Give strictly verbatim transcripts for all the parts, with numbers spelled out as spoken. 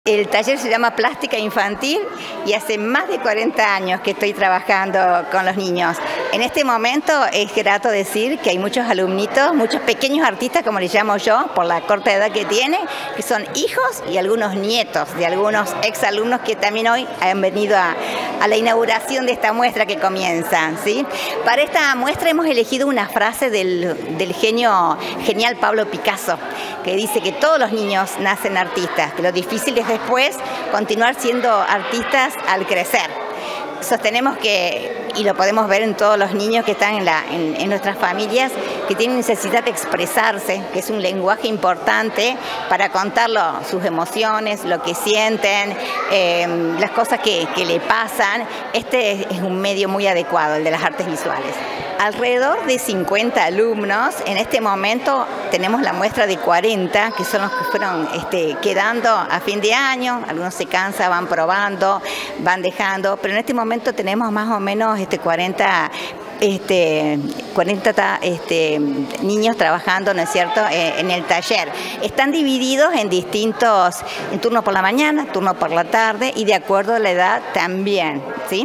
El taller se llama Plástica Infantil y hace más de cuarenta años que estoy trabajando con los niños. En este momento es grato decir que hay muchos alumnitos, muchos pequeños artistas, como les llamo yo, por la corta edad que tienen, que son hijos y algunos nietos de algunos exalumnos que también hoy han venido a, a la inauguración de esta muestra que comienza, ¿sí? Para esta muestra hemos elegido una frase del, del genio genial Pablo Picasso, que dice que todos los niños nacen artistas, que lo difícil es después continuar siendo artistas al crecer. Sostenemos que, y lo podemos ver en todos los niños que están en, la, en, en nuestras familias, que tienen necesidad de expresarse, que es un lenguaje importante para contarlo, sus emociones, lo que sienten, eh, las cosas que, que le pasan. Este es, es un medio muy adecuado, el de las artes visuales. Alrededor de cincuenta alumnos, en este momento tenemos la muestra de cuarenta, que son los que fueron este, quedando a fin de año. Algunos se cansan, van probando, van dejando, pero en este momento tenemos más o menos este, cuarenta, este, cuarenta este, niños trabajando, ¿no es cierto?, eh, en el taller. Están divididos en distintos, en turno por la mañana, turno por la tarde y de acuerdo a la edad también, ¿sí?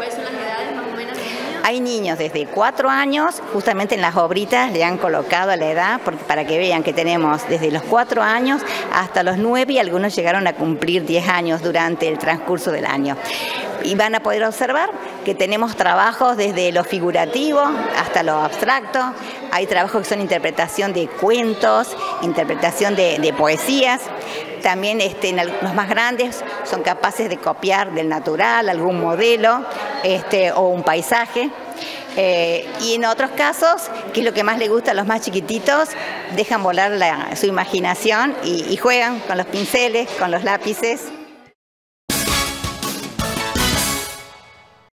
Hay niños desde cuatro años, justamente en las obritas le han colocado la edad porque, para que vean que tenemos desde los cuatro años hasta los nueve y algunos llegaron a cumplir diez años durante el transcurso del año. Y van a poder observar que tenemos trabajos desde lo figurativo hasta lo abstracto. Hay trabajos que son interpretación de cuentos, interpretación de, de poesías. También este, en los más grandes son capaces de copiar del natural algún modelo este, o un paisaje. Eh, y en otros casos, que es lo que más les gusta a los más chiquititos, dejan volar la, su imaginación y, y juegan con los pinceles, con los lápices.